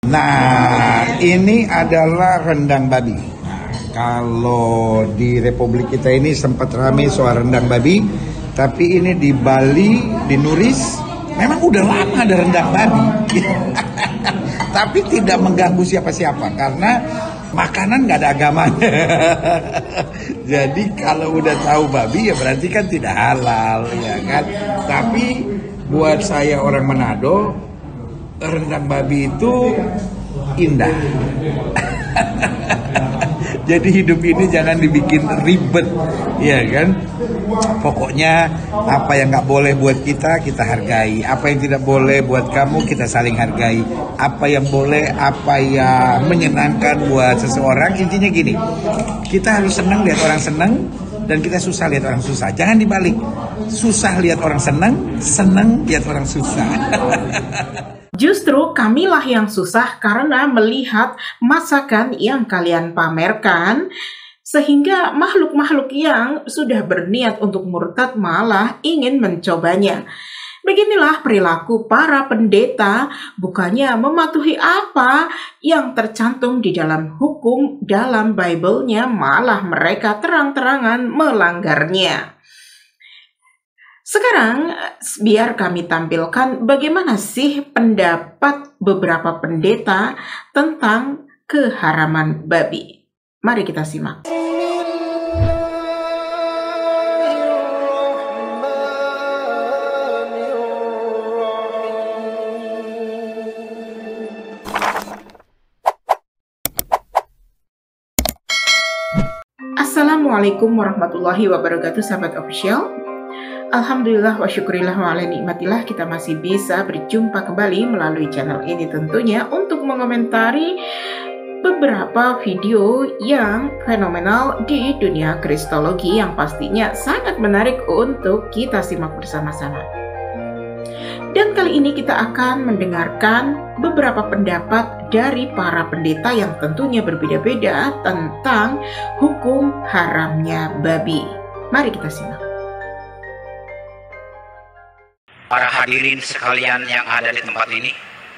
Nah, ini adalah rendang babi. Nah, kalau di Republik kita ini sempat ramai soal rendang babi, tapi ini di Bali, di Nuris, memang udah lama ada rendang babi. Tapi tidak mengganggu siapa-siapa karena makanan nggak ada agamanya. Jadi kalau udah tahu babi ya berarti kan tidak halal, ya kan. Tapi buat saya orang Manado, rendang babi itu indah. Jadi hidup ini jangan dibikin ribet, ya kan. Pokoknya apa yang nggak boleh buat kita, kita hargai. Apa yang tidak boleh buat kamu, kita saling hargai. Apa yang boleh, apa yang menyenangkan buat seseorang, intinya gini. Kita harus senang lihat orang senang, dan kita susah lihat orang susah. Jangan dibalik. Susah lihat orang senang, senang lihat orang susah. Justru kamilah yang susah karena melihat masakan yang kalian pamerkan, sehingga makhluk-makhluk yang sudah berniat untuk murtad malah ingin mencobanya. Beginilah perilaku para pendeta, bukannya mematuhi apa yang tercantum di dalam hukum dalam Bible-nya, malah mereka terang-terangan melanggarnya. Sekarang, biar kami tampilkan bagaimana sih pendapat beberapa pendeta tentang keharaman babi. Mari kita simak. Assalamualaikum warahmatullahi wabarakatuh, sahabat official. Alhamdulillah wa syukurillah wa ala nikmatillah, kita masih bisa berjumpa kembali melalui channel ini tentunya untuk mengomentari beberapa video yang fenomenal di dunia kristologi yang pastinya sangat menarik untuk kita simak bersama-sama. Dan kali ini kita akan mendengarkan beberapa pendapat dari para pendeta yang tentunya berbeda-beda tentang hukum haramnya babi. Mari kita simak. Para hadirin sekalian yang ada di tempat ini,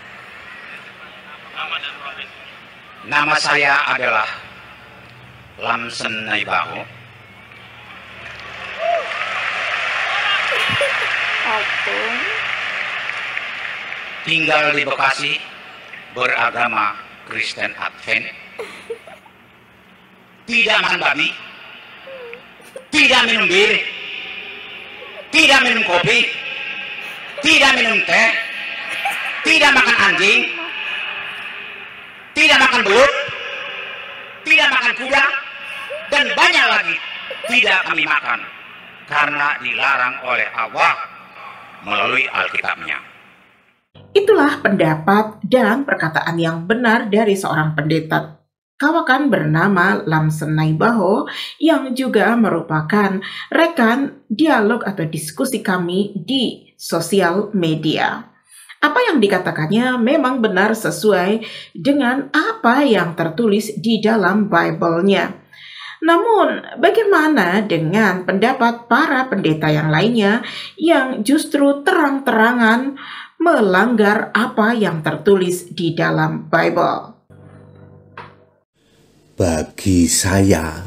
nama saya adalah Lamsen Naibaho. Tinggal di Bekasi, beragama Kristen Advent, tidak makan babi, tidak minum bir, tidak minum kopi, tidak minum teh, tidak makan anjing, tidak makan belut, tidak makan kuda, dan banyak lagi tidak kami makan karena dilarang oleh Allah melalui Alkitabnya. Itulah pendapat dan perkataan yang benar dari seorang pendeta kawakan bernama Lamsen Naibaho yang juga merupakan rekan dialog atau diskusi kami di sosial media. Apa yang dikatakannya memang benar sesuai dengan apa yang tertulis di dalam Bible-nya. Namun, bagaimana dengan pendapat para pendeta yang lainnya yang justru terang-terangan melanggar apa yang tertulis di dalam Bible? Bagi saya,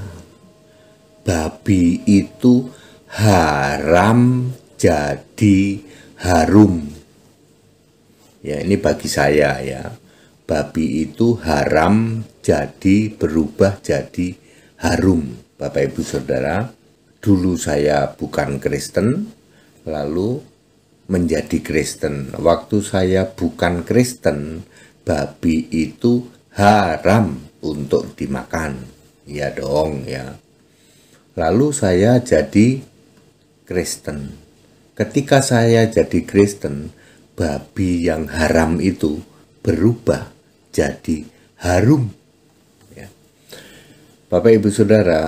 babi itu haram jadi harum. Ya, ini bagi saya ya. Babi itu haram jadi berubah jadi harum. Bapak Ibu Saudara, dulu saya bukan Kristen, lalu menjadi Kristen. Waktu saya bukan Kristen, babi itu haram untuk dimakan. Ya dong ya. Lalu saya jadi Kristen. Ketika saya jadi Kristen, babi yang haram itu berubah jadi harum. Ya. Bapak Ibu Saudara,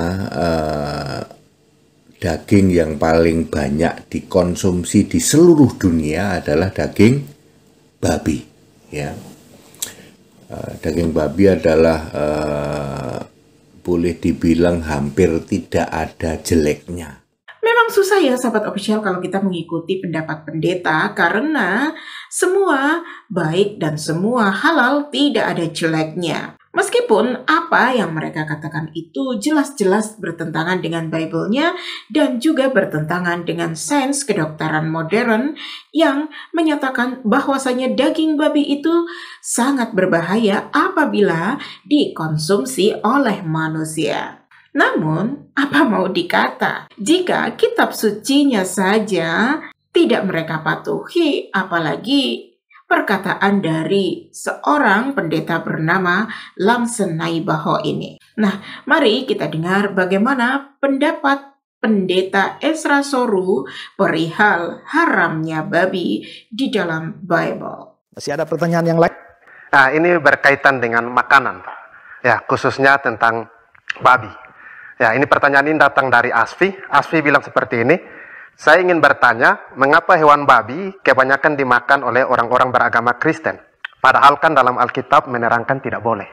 daging yang paling banyak dikonsumsi di seluruh dunia adalah daging babi. Ya. Daging babi adalah boleh dibilang hampir tidak ada jeleknya. Memang Memang susah ya sahabat official kalau kita mengikuti pendapat pendeta karena semua baik dan semua halal, tidak ada jeleknya. Meskipun apa yang mereka katakan itu jelas-jelas bertentangan dengan Bible-nya dan juga bertentangan dengan sains kedokteran modern yang menyatakan bahwasanya daging babi itu sangat berbahaya apabila dikonsumsi oleh manusia. Namun, apa mau dikata, jika kitab sucinya saja tidak mereka patuhi, apalagi perkataan dari seorang pendeta bernama Lamsen Naibaho ini. Nah, mari kita dengar bagaimana pendapat pendeta Ezra Soru perihal haramnya babi di dalam Bible. Masih ada pertanyaan yang lain? Nah, ini berkaitan dengan makanan, Pak. Ya, khususnya tentang babi. Ya, ini pertanyaan ini datang dari Asfi. Asfi bilang seperti ini. Saya ingin bertanya, mengapa hewan babi kebanyakan dimakan oleh orang-orang beragama Kristen? Padahal kan dalam Alkitab menerangkan tidak boleh.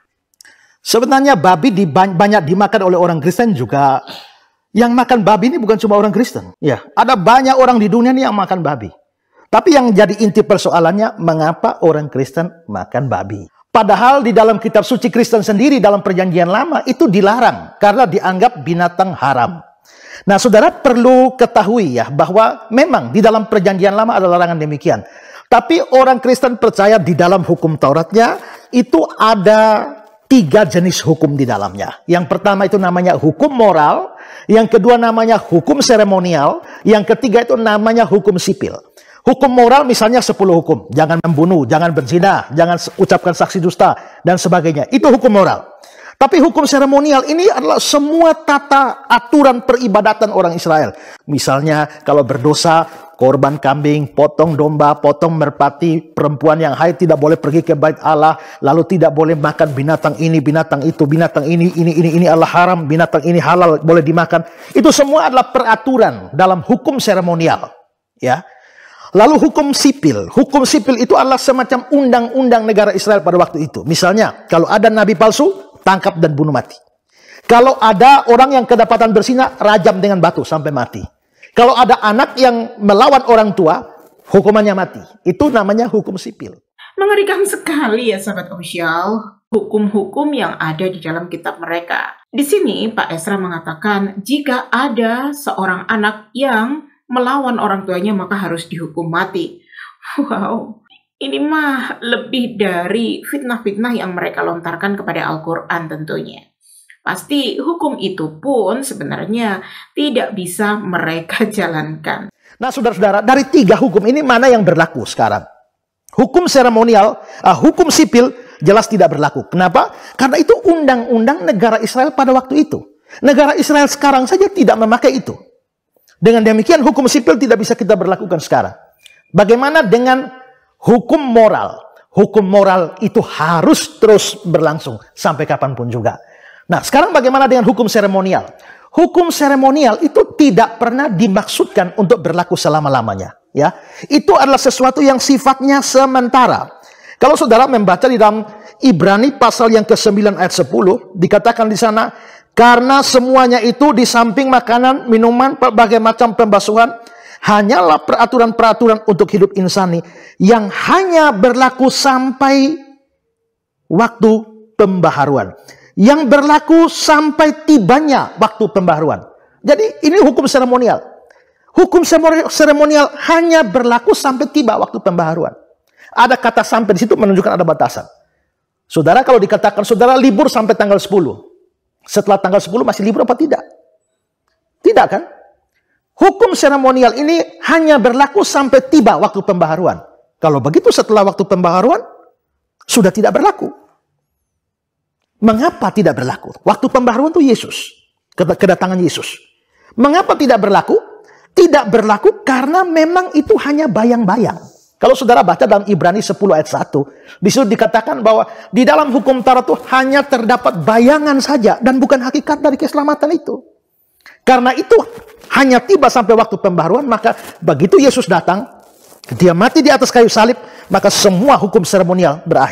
Sebenarnya babi banyak dimakan oleh orang Kristen juga. Yang makan babi ini bukan cuma orang Kristen. Ya, ada banyak orang di dunia ini yang makan babi. Tapi yang jadi inti persoalannya, mengapa orang Kristen makan babi? Padahal di dalam kitab suci Kristen sendiri, dalam perjanjian lama, itu dilarang karena dianggap binatang haram. Nah, saudara perlu ketahui ya, bahwa memang di dalam perjanjian lama ada larangan demikian. Tapi orang Kristen percaya di dalam hukum Tauratnya, itu ada 3 jenis hukum di dalamnya. Yang pertama itu namanya hukum moral, yang kedua namanya hukum seremonial, yang ketiga itu namanya hukum sipil. Hukum moral misalnya 10 hukum. Jangan membunuh, jangan berzina, jangan ucapkan saksi dusta, dan sebagainya. Itu hukum moral. Tapi hukum seremonial ini adalah semua tata aturan peribadatan orang Israel. Misalnya kalau berdosa, korban kambing, potong domba, potong merpati, perempuan yang haid tidak boleh pergi ke bait Allah, lalu tidak boleh makan binatang ini, binatang itu, binatang ini adalah haram, binatang ini halal, boleh dimakan. Itu semua adalah peraturan dalam hukum seremonial, ya. Lalu hukum sipil. Hukum sipil itu adalah semacam undang-undang negara Israel pada waktu itu. Misalnya, kalau ada nabi palsu, tangkap dan bunuh mati. Kalau ada orang yang kedapatan berzina, rajam dengan batu sampai mati. Kalau ada anak yang melawan orang tua, hukumannya mati. Itu namanya hukum sipil. Mengerikan sekali ya sahabat official, hukum-hukum yang ada di dalam kitab mereka. Di sini Pak Ezra mengatakan jika ada seorang anak yang melawan orang tuanya maka harus dihukum mati. Wow, ini mah lebih dari fitnah-fitnah yang mereka lontarkan kepada Al-Quran tentunya. Pasti hukum itu pun sebenarnya tidak bisa mereka jalankan. Nah saudara-saudara, dari 3 hukum ini mana yang berlaku sekarang? Hukum seremonial, hukum sipil jelas tidak berlaku. Kenapa? Karena itu undang-undang negara Israel pada waktu itu. Negara Israel sekarang saja tidak memakai itu. Dengan demikian hukum sipil tidak bisa kita berlakukan sekarang. Bagaimana dengan hukum moral? Hukum moral itu harus terus berlangsung sampai kapanpun juga. Nah, sekarang bagaimana dengan hukum seremonial? Hukum seremonial itu tidak pernah dimaksudkan untuk berlaku selama-lamanya. Ya, itu adalah sesuatu yang sifatnya sementara. Kalau saudara membaca di dalam Ibrani pasal yang ke-9 ayat 10, dikatakan di sana, karena semuanya itu di samping makanan, minuman, berbagai macam pembasuhan, hanyalah peraturan-peraturan untuk hidup insani yang hanya berlaku sampai waktu pembaharuan. Yang berlaku sampai tibanya waktu pembaharuan. Jadi ini hukum seremonial. Hukum seremonial hanya berlaku sampai tiba waktu pembaharuan. Ada kata sampai di situ menunjukkan ada batasan. Saudara kalau dikatakan saudara libur sampai tanggal 10. Setelah tanggal 10 masih libur apa tidak? Tidak kan? Hukum seremonial ini hanya berlaku sampai tiba waktu pembaharuan. Kalau begitu setelah waktu pembaharuan sudah tidak berlaku. Mengapa tidak berlaku? Waktu pembaharuan itu Yesus. Kedatangan Yesus. Mengapa tidak berlaku? Tidak berlaku karena memang itu hanya bayang-bayang. Kalau saudara baca dalam Ibrani 10 ayat 1, di situ dikatakan bahwa di dalam hukum Taurat itu hanya terdapat bayangan saja dan bukan hakikat dari keselamatan itu. Karena itu hanya tiba sampai waktu pembaharuan, maka begitu Yesus datang, dia mati di atas kayu salib, maka semua hukum seremonial berakhir.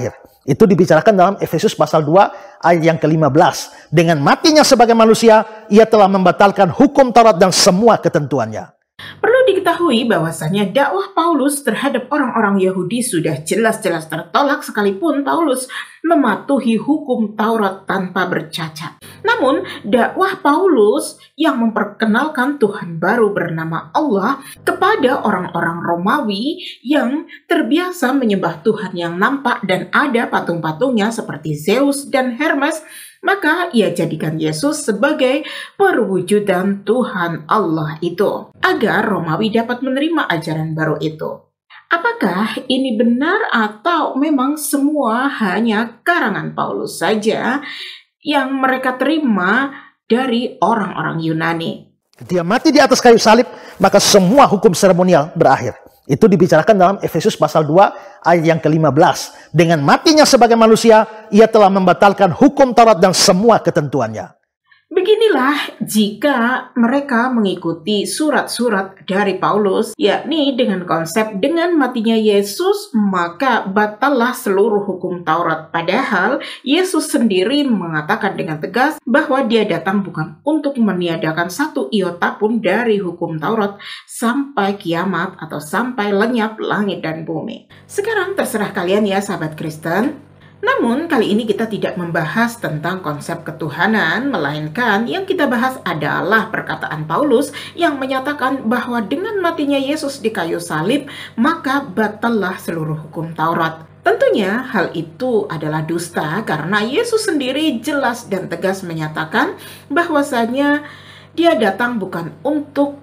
Itu dibicarakan dalam Efesus pasal 2 ayat yang ke-15. Dengan matinya sebagai manusia, ia telah membatalkan hukum Taurat dan semua ketentuannya. Perlu diketahui bahwasanya dakwah Paulus terhadap orang-orang Yahudi sudah jelas-jelas tertolak sekalipun Paulus mematuhi hukum Taurat tanpa bercacat. Namun, dakwah Paulus yang memperkenalkan Tuhan baru bernama Allah kepada orang-orang Romawi yang terbiasa menyembah Tuhan yang nampak dan ada patung-patungnya seperti Zeus dan Hermes, maka ia jadikan Yesus sebagai perwujudan Tuhan Allah itu, agar Romawi dapat menerima ajaran baru itu. Apakah ini benar atau memang semua hanya karangan Paulus saja yang mereka terima dari orang-orang Yunani? Dia mati di atas kayu salib, maka semua hukum seremonial berakhir. Itu dibicarakan dalam Efesus pasal 2 ayat yang ke-15. Dengan matinya sebagai manusia, ia telah membatalkan hukum Taurat dan semua ketentuannya. Beginilah jika mereka mengikuti surat-surat dari Paulus, yakni dengan konsep dengan matinya Yesus, maka batallah seluruh hukum Taurat. Padahal Yesus sendiri mengatakan dengan tegas bahwa dia datang bukan untuk meniadakan satu iota pun dari hukum Taurat sampai kiamat atau sampai lenyap langit dan bumi. Sekarang terserah kalian ya sahabat Kristen. Namun kali ini kita tidak membahas tentang konsep ketuhanan, melainkan yang kita bahas adalah perkataan Paulus yang menyatakan bahwa dengan matinya Yesus di kayu salib, maka batallah seluruh hukum Taurat. Tentunya hal itu adalah dusta karena Yesus sendiri jelas dan tegas menyatakan bahwasanya dia datang bukan untuk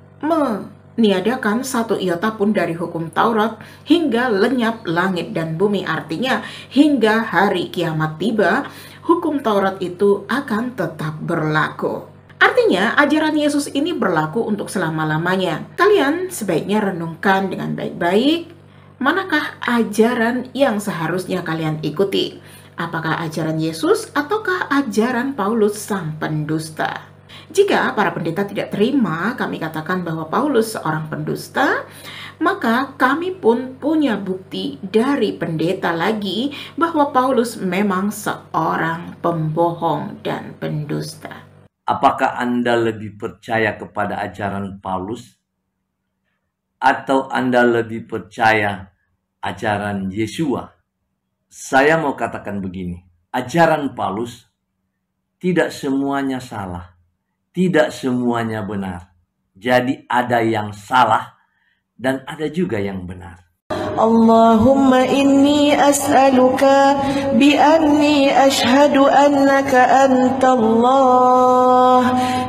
meniadakan satu iota pun dari hukum Taurat hingga lenyap langit dan bumi. Artinya hingga hari kiamat tiba, hukum Taurat itu akan tetap berlaku. Artinya ajaran Yesus ini berlaku untuk selama-lamanya. Kalian sebaiknya renungkan dengan baik-baik, manakah ajaran yang seharusnya kalian ikuti? Apakah ajaran Yesus ataukah ajaran Paulus sang pendusta? Jika para pendeta tidak terima kami katakan bahwa Paulus seorang pendusta, maka kami pun punya bukti dari pendeta lagi bahwa Paulus memang seorang pembohong dan pendusta. Apakah Anda lebih percaya kepada ajaran Paulus atau Anda lebih percaya ajaran Yesua? Saya mau katakan begini, ajaran Paulus tidak semuanya salah. Tidak semuanya benar. Jadi ada yang salah dan ada juga yang benar. Allahumma inni as'aluka bi anni ashhadu annaka anta Allah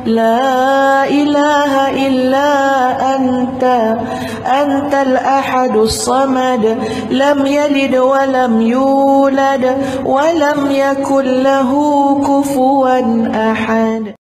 la ilaha illa anta antal ahadus samad lam yalid wa lam yulad wa lam yakul lahu kufuwan ahad.